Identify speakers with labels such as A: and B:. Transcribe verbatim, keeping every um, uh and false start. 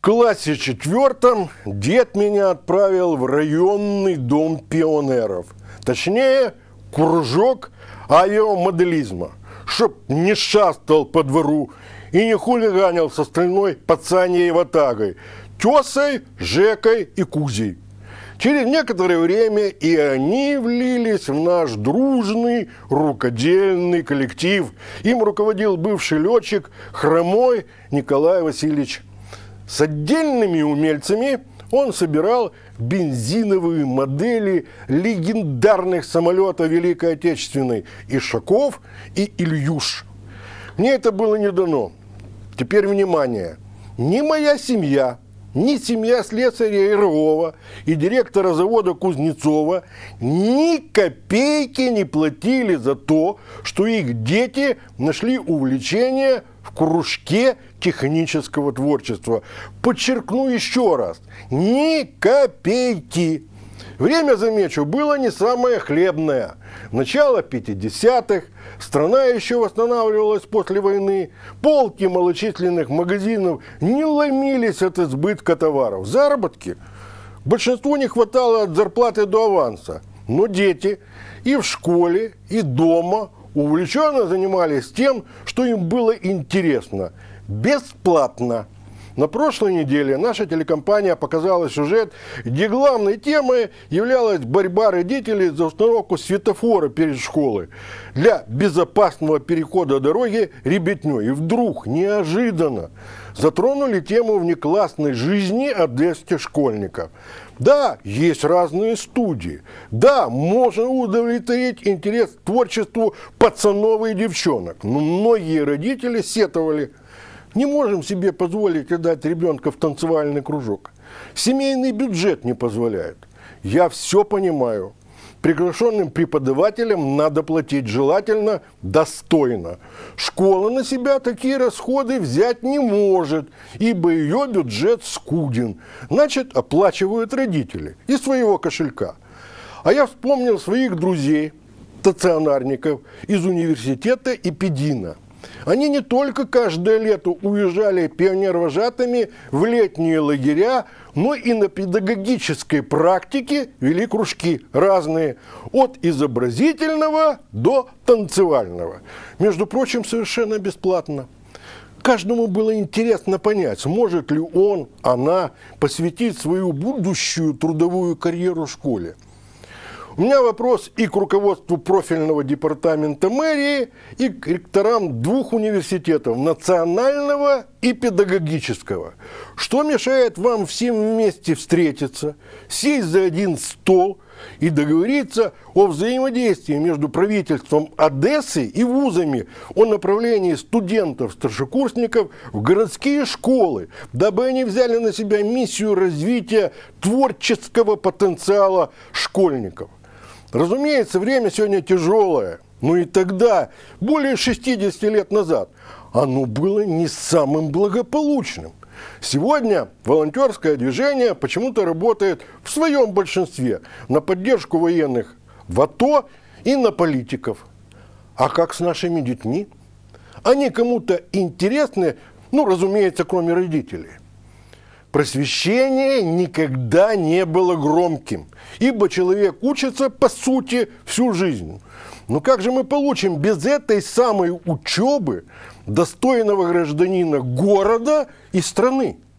A: классе четвертом дед меня отправил в районный дом пионеров. Точнее, кружок авиамоделизма, чтоб не шастал по двору и не хулиганил с остальной пацаньей ватагой, тесой, Жекой и Кузей. Через некоторое время и они влились в наш дружный рукодельный коллектив. Им руководил бывший летчик Хромой Николай Васильевич. С отдельными умельцами он собирал бензиновые модели легендарных самолетов Великой Отечественной Ишаков и Ильюш. Мне это было не дано. Теперь внимание. Ни моя семья, ни семья слесаря Ярового и директора завода Кузнецова ни копейки не платили за то, что их дети нашли увлечение в кружке технического творчества. Подчеркну еще раз, ни копейки. Время, замечу, было не самое хлебное. Начало пятидесятых, страна еще восстанавливалась после войны, полки малочисленных магазинов не ломились от избытка товаров. Заработки большинству не хватало от зарплаты до аванса. Но дети и в школе, и дома увлеченно занимались тем, что им было интересно, бесплатно. На прошлой неделе наша телекомпания показала сюжет, где главной темой являлась борьба родителей за установку светофора перед школой для безопасного перехода дороги ребятней. И вдруг, неожиданно, затронули тему внеклассной жизни одесских школьников. Да, есть разные студии. Да, можно удовлетворить интерес к творчеству пацанов и девчонок. Но многие родители сетовали: не можем себе позволить отдать ребенка в танцевальный кружок. Семейный бюджет не позволяет. Я все понимаю. Приглашенным преподавателям надо платить желательно достойно. Школа на себя такие расходы взять не может, ибо ее бюджет скуден. Значит, оплачивают родители из своего кошелька. А я вспомнил своих друзей, стационарников из университета и педина. Они не только каждое лето уезжали пионер-вожатыми в летние лагеря, но и на педагогической практике вели кружки разные, от изобразительного до танцевального. Между прочим, совершенно бесплатно. Каждому было интересно понять, сможет ли он, она посвятить свою будущую трудовую карьеру школе. У меня вопрос и к руководству профильного департамента мэрии, и к ректорам двух университетов, национального и педагогического. Что мешает вам всем вместе встретиться, сесть за один стол и договориться о взаимодействии между правительством Одессы и вузами о направлении студентов-старшекурсников в городские школы, дабы они взяли на себя миссию развития творческого потенциала школьников? Разумеется, время сегодня тяжелое, но и тогда, более шестидесяти лет назад, оно было не самым благополучным. Сегодня волонтерское движение почему-то работает в своем большинстве на поддержку военных в АТО и на политиков. А как с нашими детьми? Они кому-то интересны, ну, разумеется, кроме родителей. Просвещение никогда не было громким, ибо человек учится, по сути, всю жизнь. Но как же мы получим без этой самой учебы достойного гражданина города и страны?